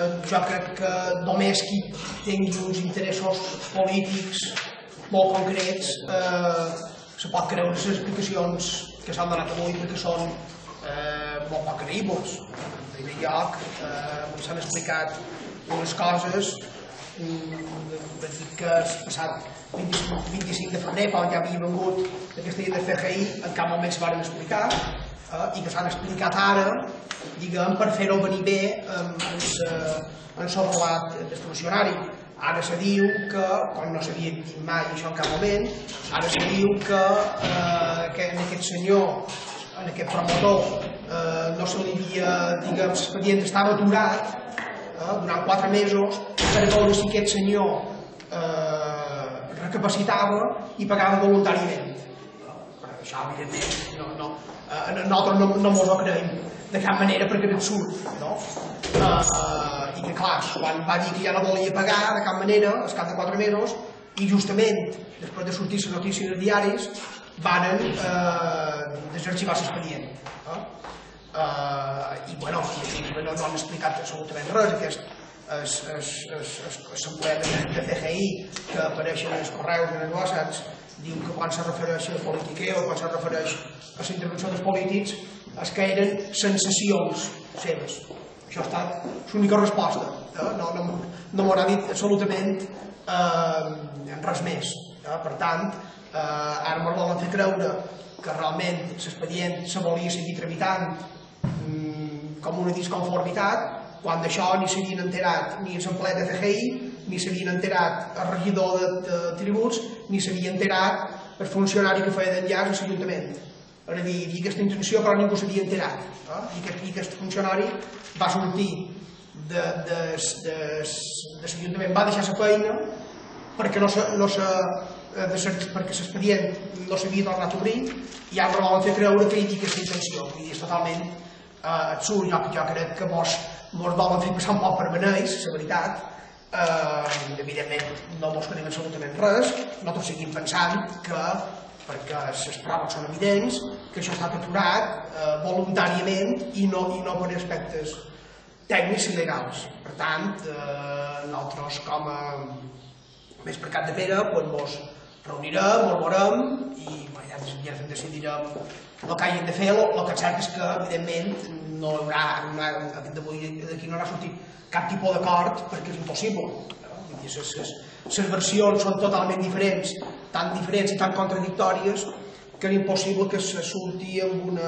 jo crec que només qui tingui uns interessos polítics molt concrets se pot creure les explicacions que s'han donat avui perquè són molt poc creïbles. En primer lloc, s'han explicat unes coses que el passat 25 de febrer, quan ja havia vengut aquesta llei del CGI, en cap moment se van explicar i que s'han explicat ara, diguem, per fer-ho venir bé en el relat del funcionari. Ara se diu que, quan no s'havia dit mai això en cap moment, ara se diu que en aquest senyor, en aquest promotor, no se li havia, diguem, l'expedient estava aturat durant 4 mesos per veure si aquest senyor recapacitava i pagava voluntàriament. Això, evidentment, nosaltres no mos ho creiem de cap manera perquè és absurd, i que, clar, quan va dir que ja no volia pagar de cap manera, al cap de 4 mesos, i justament, després de sortir les notícies als diaris, van desarxivar l'expedient. I, bueno, no han explicat absolutament res. L'assemblea de CGI que apareixen en els correus en els whatsapps diu que quan se refereix al politiqueo, quan se refereix a la intervenció dels polítics, és que eren sensacions seves. Això ha estat l'única resposta. No m'haurà dit absolutament res més. Per tant, ara ens volen fer creure que realment l'expedient se volia seguir tramitant com una disconformitat, quan d'això ni s'havien enterat ni l'assemblea de CGI, ni s'havien enterat el regidor de tributs, ni s'havia enterat el funcionari que feia d'enllaç a l'Ajuntament. És a dir, hi havia aquesta intenció però ningú s'havia enterat. I aquest funcionari va sortir de l'Ajuntament, va deixar la feina perquè l'expedient no s'havia tornat a obrir i ara volen fer creure que hi havia aquesta intenció. És totalment absurd. Jo crec que mos volen fer passar un poc per beneis, la veritat. Evidentment no mos creiem absolutament res, nosaltres seguim pensant que, perquè les proves són evidents, que això ha estat aturat voluntàriament i no per aspectes tècnics i legals. Per tant, nosaltres com a més per Cap de Pere ens reunirem, ens veurem i ja decidirem el que hagin de fer. El que és cert és que, evidentment, d'aquí no haurà sortit cap tipus d'acord perquè és impossible. Les versions són totalment diferents, tan diferents i tan contradictòries que és impossible que se surti amb un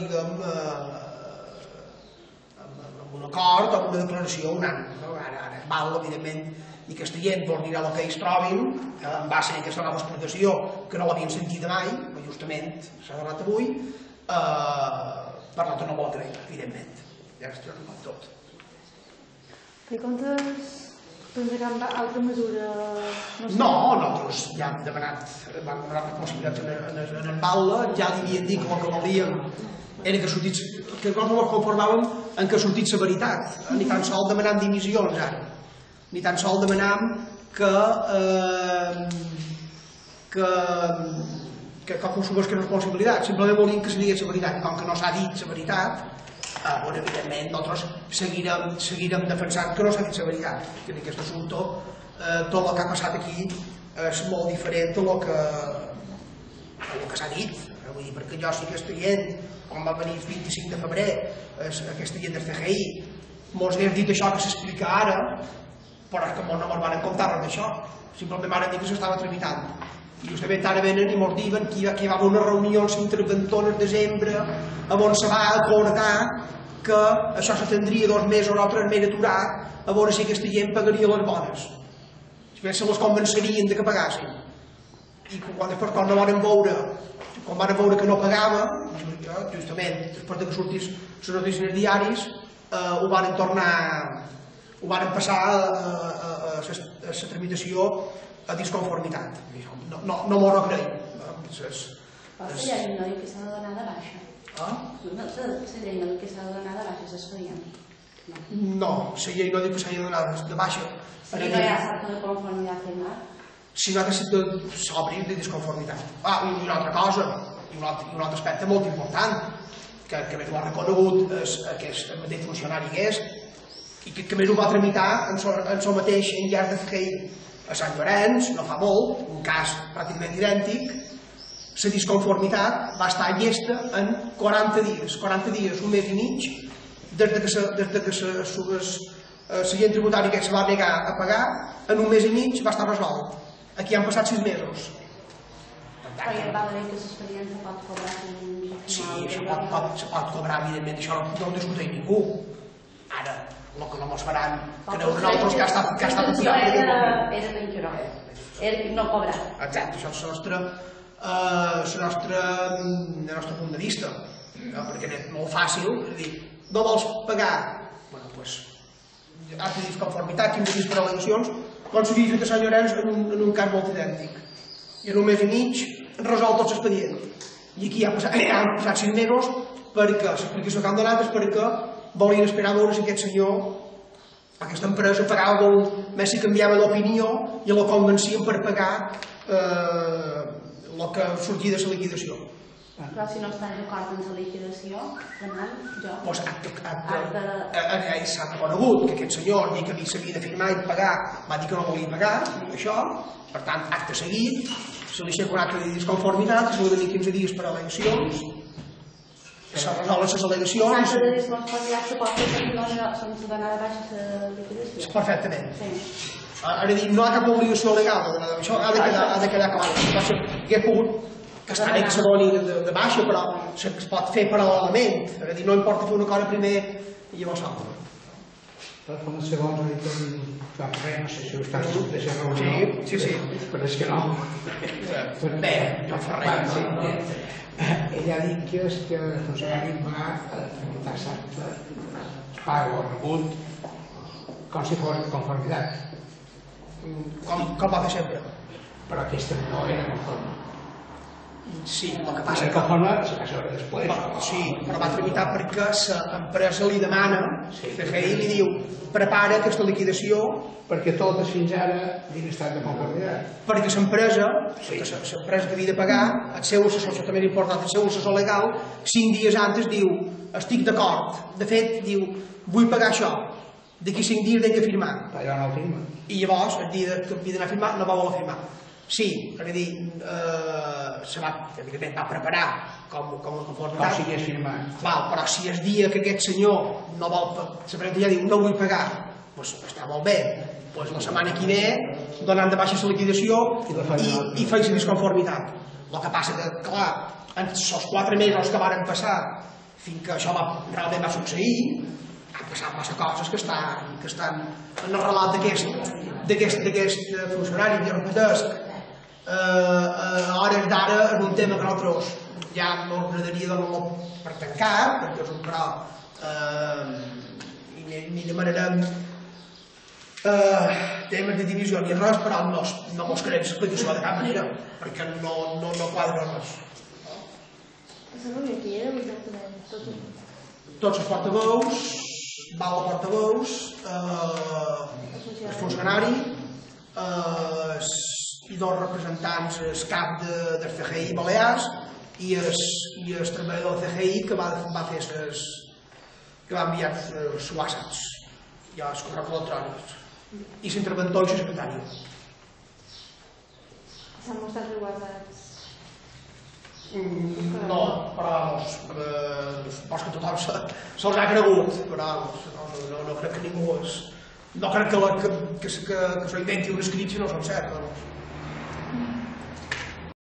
acord o amb una declaració unànime. Ara val, evidentment, i aquesta gent vol dir el que ells trobin en base a aquesta nova explicació que no l'havien sentit mai, justament s'ha donat avui, per l'altre no vol creure, evidentment. Ja està tot. I comptes prendre cap altra mesura? No, nosaltres ja hem demanat possibilitats en el Baula, ja li havien dit que el que volíem era que nosaltres ens conformàvem en que sortís la veritat, ni tan sols demanant dimissions ara, ni tan sols demanant que consumeix que responsabilitat, simplement volíem que se digués la veritat, i com que no s'ha dit la veritat, evidentment nosaltres seguirem defensant que no s'ha dit la veritat, que en aquest assumpte tot el que ha passat aquí és molt diferent del que s'ha dit, perquè jo sí que aquesta gent, quan va venir el 25 de febrer, aquesta gent del CGI, mos hagués dit això que s'explica ara, però és que no mos van contar res d'això, simplement van dir que s'estava tramitant. I justament ara venen i mos diuen que hi va haver una reunió amb l'interventor al desembre on se va acordar que això s'atendria 2 mesos o 3 mesos aturat a veure si aquesta gent pagaria les bones. Si bé se les convencerien que pagassin. I després quan van veure que no pagava, justament després que sortís les notícies als diaris, ho van passar a la tramitació a disconformitat. No m'ho recreïm. La llei no diu que s'ha de donar de baixa. La llei no diu que s'ha de donar de baixa l'expedient. No, la llei no diu que s'ha de donar de baixa. Si no hi ha acta de conformitat firmat. Si no ha de s'obrir de disconformitat. I una altra cosa, i un altre aspecte molt important, que més ho ha reconegut aquest mateix funcionari que és, i que més ho va tramitar en el mateix enllaç de CGI a Sant Llorenç, no fa molt, un cas pràcticament idèntic. La disconformitat va estar llesta en 40 dies, un mes i mig, des que l'agent tributari que se va negar a pagar, en un mes i mig va estar resolt. Aquí han passat 6 mesos. Però ja va haver que l'expedient se pot cobrar. Sí, se pot cobrar, evidentment, això no ho discuteix ningú. Ara, el que no mos faran creu nosaltres que ha estat apurat. Era menjador, era no cobrar. Exacte, això és el nostre punt de vista, perquè és molt fàcil, és a dir, no vols pagar, doncs, has de disconformitat, 15 dies per al·legacions, com s'havia fet a Sant Llorenç en un cas molt idèntic. I en un mes i mig resolt tot l'expedient. I aquí han passat 6 mesos perquè l'explicació que han donat és perquè volien esperar a veure si aquest senyor, aquesta empresa, pagava molt més si canviava d'opinió i la convencien per pagar el que sortia de la liquidació. Però si no estàs d'acord amb la liquidació, demant jo. Doncs s'ha reconegut que aquest senyor ni que s'havia de firmar i pagar, va dir que no volia pagar, això, per tant, acte seguit, se li aixeca un acte de disconformitat, se li ha de 15 dies per al·legacions, se resolen les al·legacions... L'acte de disconformitat se pot fer sense donar de baixa la liquidació? Perfectament. Ara dir, no hi ha cap obligació legal de donar de baixa, ha de quedar clar. Aquest punt, que està bé que se doni de baixa, però es pot fer paral·lelament. És a dir, no importa fer una cosa primer i llavors l'altra. Com el segon ha dit en Joan Ferrer, no sé si ho estàs de la reunió. Sí. Però és que no. Bé, Joan Ferrer. Ell ha dit que el funcionari va tramitar el pago o rebut com si fos conformitat. Com va fer sempre. Però aquesta no era conforme. Sí, el que passa que... conforme, si passa hora després. Sí, però va tramitar perquè l'empresa li demana, CGI li diu, prepara aquesta liquidació... Perquè totes fins ara havien estat de conformitat. Perquè l'empresa que havia de pagar, el seu assessor, això també és important, el seu assessor legal, 5 dies antes diu, estic d'acord, de fet, diu, vull pagar això, d'aquí 5 dies he de firmar. Però no el firma. I llavors, el dia que havia d'anar a firmar, no va voler firmar. Sí, és a dir, evidentment va preparar com a conformitat. Com si hagués firmat. Però si el dia que aquest senyor no vol, l'empresa ja diu, no vull pagar, doncs està molt bé. La setmana que ve donen de baixa la liquidació i feia la disconformitat. El que passa que, clar, en els 4 mesos que varen passar fins que això realment va succeir, han passat massa coses que estan en el relat d'aquest funcionari guerrotesc. A hores d'ara és un tema que nosaltres ja no ens agradaria donar-lo per tancar, perquè és un però ni demanarem temes de divisió ni res, però no mos creiem l'explicació de cap manera, perquè no quadra res. Tots els portaveus, val el portaveus, el funcionari i 2 representants, el cap del CGI Balears i el treballador del CGI que va enviar els whatsapps i els correus electrònics i l'interventor i el secretari. S'han mostrat els whatsapps? No, però suposo que tothom se'ls ha cregut, però no crec que ningú no crec que s'ho inventi un escrit si no són certs.